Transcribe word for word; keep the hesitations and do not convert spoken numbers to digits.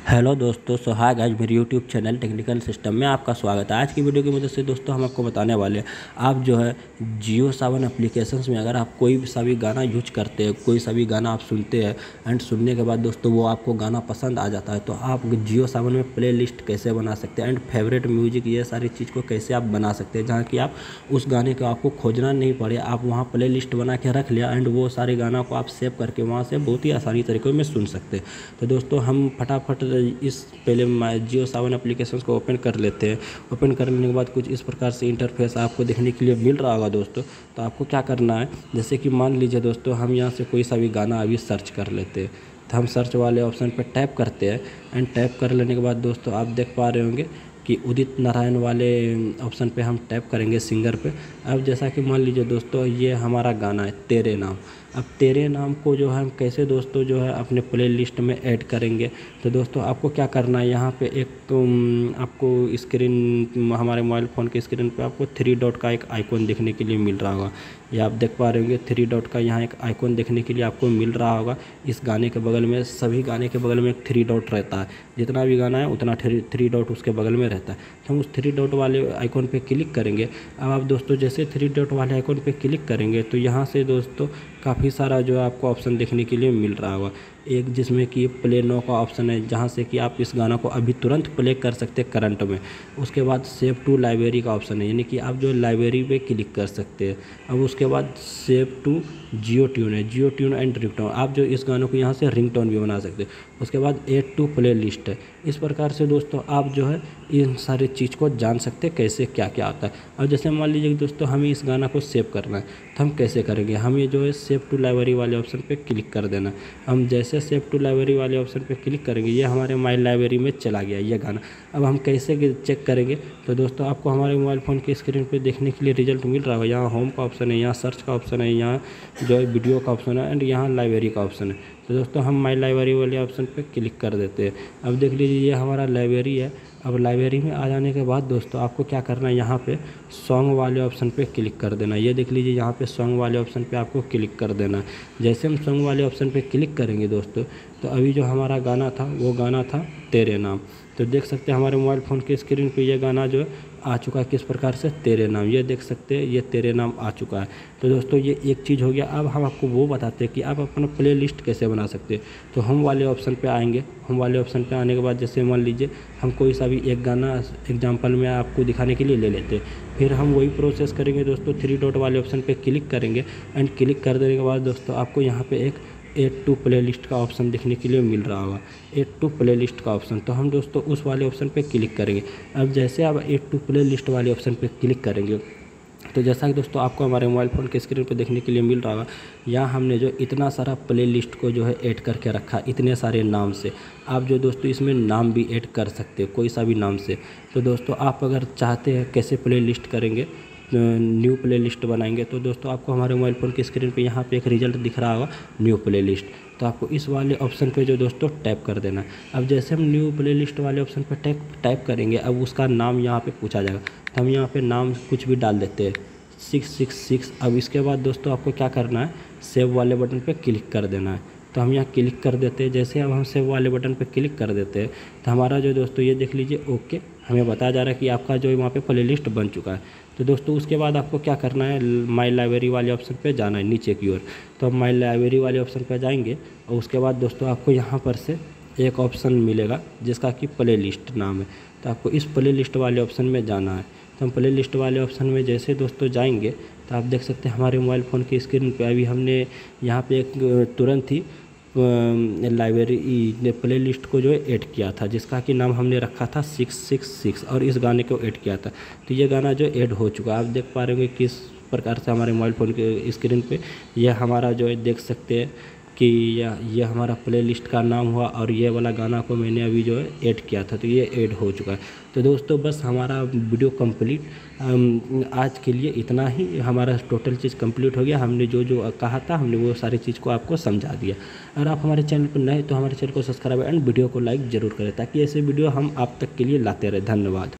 Hello दोस्तों, so hi guys, मेरे YouTube channel technical system में आपका स्वागत है। आज की वीडियो की मदद से दोस्तों हम आपको बताने वाले हैं, आप जो है जियो सावन एप्लीकेशंस में अगर आप कोई सा भी गाना यूज करते हैं, कोई सा भी गाना आप सुनते हैं एंड सुनने के बाद दोस्तों वो आपको गाना पसंद आ जाता है, तो आप जियो सावन में प्ले लिस्ट कैसे बना सकते हैं एंड फेवरेट म्यूजिक, ये सारी चीज़ को कैसे आप बना सकते हैं, जहाँ कि आप उस गाने को आपको खोजना नहीं पड़े, आप वहाँ प्ले लिस्ट बना के रख लिया एंड वो सारे गाना को आप सेव करके वहाँ से बहुत ही आसानी तरीके में सुन सकते हैं। तो दोस्तों हम फटाफट इस पहले जियो सावन एप्लीकेशन को ओपन कर लेते हैं। ओपन करने के बाद कुछ इस प्रकार से इंटरफेस आपको देखने के लिए मिल रहा होगा दोस्तों। तो आपको क्या करना है, जैसे कि मान लीजिए दोस्तों हम यहाँ से कोई सा भी गाना अभी सर्च कर लेते हैं, तो हम सर्च वाले ऑप्शन पर टैप करते हैं एंड टैप कर लेने के बाद दोस्तों आप देख पा रहे होंगे कि उदित नारायण वाले ऑप्शन पे हम टैप करेंगे सिंगर पे। अब जैसा कि मान लीजिए दोस्तों ये हमारा गाना है तेरे नाम। अब तेरे नाम को जो है हम कैसे दोस्तों जो है अपने प्ले लिस्ट में ऐड करेंगे, तो दोस्तों आपको क्या करना है, यहाँ पे एक आपको स्क्रीन, हमारे मोबाइल फ़ोन के स्क्रीन पे आपको थ्री डॉट का एक आइकॉन देखने के लिए मिल रहा होगा। ये आप देख पा रहे होंगे थ्री डॉट का यहाँ एक आइकॉन देखने के लिए आपको मिल रहा होगा। इस गाने के बगल में, सभी गाने के बगल में एक थ्री डॉट रहता है, जितना भी गाना है उतना थ्री थ्री डॉट उसके बगल में रहता है। तो हम उस थ्री डॉट वाले आइकॉन पे क्लिक करेंगे। अब आप दोस्तों जैसे थ्री डॉट वाले आइकॉन पे क्लिक करेंगे तो यहाँ से दोस्तों काफ़ी सारा जो है आपको ऑप्शन देखने के लिए मिल रहा होगा। एक जिसमें कि प्ले नो का ऑप्शन है, जहाँ से कि आप इस गाना को अभी तुरंत प्ले कर सकते हैं करंट में। उसके बाद सेव टू लाइब्रेरी का ऑप्शन है, यानी कि आप जो लाइब्रेरी पे क्लिक कर सकते हैं। अब उसके बाद सेव टू जियो ट्यून है, जियो ट्यून एंड रिंगटोन, आप जो इस गानों को यहाँ से रिंगटोन भी बना सकते हैं। उसके बाद एड टू प्ले लिस्ट है। इस प्रकार से दोस्तों आप जो है इन सारी चीज़ को जान सकते हैं कैसे क्या क्या आता है। अब जैसे मान लीजिए दोस्तों हमें इस गाना को सेव करना है, तो हम कैसे करेंगे, हम ये जो है सेव टू लाइब्रेरी वाले ऑप्शन पे क्लिक कर देना। हम जैसे सेव टू लाइब्रेरी वाले ऑप्शन पे क्लिक करेंगे, ये हमारे माई लाइब्रेरी में चला गया ये गाना। अब हम कैसे चेक करेंगे, तो दोस्तों आपको हमारे मोबाइल फ़ोन की स्क्रीन पे देखने के लिए रिजल्ट मिल रहा है। यहाँ होम का ऑप्शन है, यहाँ सर्च का ऑप्शन है, यहाँ जो है वीडियो का ऑप्शन है एंड यहाँ लाइब्रेरी का ऑप्शन है। तो दोस्तों हम माई लाइब्रेरी वाले ऑप्शन पे क्लिक कर देते हैं। अब देख लीजिए ये हमारा लाइब्रेरी है। अब लाइब्रेरी में आ जाने के बाद दोस्तों आपको क्या करना है, यहाँ पे सॉन्ग वाले ऑप्शन पे क्लिक कर देना। ये देख लीजिए यहाँ पे सॉन्ग वाले ऑप्शन पे आपको क्लिक कर देना है। जैसे हम सॉन्ग वाले ऑप्शन पे क्लिक करेंगे दोस्तों, तो अभी जो हमारा गाना था वो गाना था तेरे नाम। तो देख सकते हैं हमारे मोबाइल फ़ोन की स्क्रीन पे ये गाना जो है आ चुका है, किस प्रकार से, तेरे नाम। ये देख सकते हैं ये तेरे नाम आ चुका है। तो दोस्तों ये एक चीज़ हो गया। अब हम आपको वो बताते हैं कि आप अपना प्ले लिस्ट कैसे बना सकते हैं। तो हम वाले ऑप्शन पे आएंगे। हम वाले ऑप्शन पे आने के बाद जैसे मान लीजिए हम कोई सा भी एक गाना एग्जांपल में आपको दिखाने के लिए ले लेते हैं, फिर हम वही प्रोसेस करेंगे दोस्तों। थ्री डॉट वाले ऑप्शन पे क्लिक करेंगे एंड क्लिक कर देने के बाद दोस्तों आपको यहाँ पे एक एड टू प्ले लिस्ट का ऑप्शन देखने के लिए मिल रहा होगा, एड टू प्ले लिस्ट का ऑप्शन। तो हम दोस्तों उस वाले ऑप्शन पे क्लिक करेंगे। अब जैसे आप एड टू प्ले लिस्ट वाले ऑप्शन पे क्लिक करेंगे, तो जैसा कि दोस्तों आपको हमारे मोबाइल फ़ोन के स्क्रीन पे देखने के लिए मिल रहा होगा, यहाँ हमने जो इतना सारा प्ले लिस्ट को जो है ऐड करके रखा, इतने सारे नाम से। आप जो दोस्तों इसमें नाम भी ऐड कर सकते हो, कोई सा भी नाम से। तो दोस्तों आप अगर चाहते हैं कैसे प्ले लिस्ट करेंगे, न्यू प्ले लिस्ट बनाएंगे, तो दोस्तों आपको हमारे मोबाइल फ़ोन की स्क्रीन पे यहाँ पे एक रिजल्ट दिख रहा होगा, न्यू प्ले लिस्ट। तो आपको इस वाले ऑप्शन पे जो दोस्तों टैप कर देना है। अब जैसे हम न्यू प्ले लिस्ट वाले ऑप्शन पे टैप टैप करेंगे, अब उसका नाम यहाँ पे पूछा जाएगा। तो हम यहाँ पे नाम कुछ भी डाल देते हैं, सिक्स सिक्स सिक्स। अब इसके बाद दोस्तों आपको क्या करना है, सेव वाले बटन पे क्लिक कर देना है। तो हम यहाँ क्लिक कर देते हैं। जैसे अब हम सेव वाले बटन पे क्लिक कर देते हैं, तो हमारा जो दोस्तों ये देख लीजिए ओके, हमें बताया जा रहा है कि आपका जो वहाँ पे प्ले लिस्ट बन चुका है। तो दोस्तों उसके बाद आपको क्या करना है, माई लाइब्रेरी वाले ऑप्शन पे जाना है नीचे की ओर। तो हम माई लाइब्रेरी वाले ऑप्शन पे जाएंगे और उसके बाद दोस्तों आपको यहाँ पर से एक ऑप्शन मिलेगा जिसका कि प्ले लिस्ट नाम है। तो आपको इस प्ले लिस्ट वाले ऑप्शन में जाना है। तो हम प्ले लिस्ट वाले ऑप्शन में जैसे दोस्तों जाएंगे, तो आप देख सकते हैं हमारे मोबाइल फ़ोन की स्क्रीन पे अभी हमने यहाँ पे एक तुरंत ही लाइब्रेरी प्ले लिस्ट को जो है ऐड किया था, जिसका कि नाम हमने रखा था सिक्स सिक्स सिक्स, और इस गाने को ऐड किया था। तो ये गाना जो ऐड हो चुका है। आप देख पा रहे होंगे किस प्रकार से हमारे मोबाइल फ़ोन के स्क्रीन पे यह हमारा जो है देख सकते हैं कि यह ये हमारा प्ले लिस्ट का नाम हुआ, और ये वाला गाना को मैंने अभी जो है ऐड किया था, तो ये ऐड हो चुका है। तो दोस्तों बस हमारा वीडियो कंप्लीट आज के लिए इतना ही, हमारा टोटल चीज़ कंप्लीट हो गया। हमने जो जो कहा था हमने वो सारी चीज़ को आपको समझा दिया। अगर आप हमारे चैनल पर नए तो हमारे चैनल को सब्सक्राइब एंड वीडियो को लाइक ज़रूर करें, ताकि ऐसे वीडियो हम आप तक के लिए लाते रहें। धन्यवाद।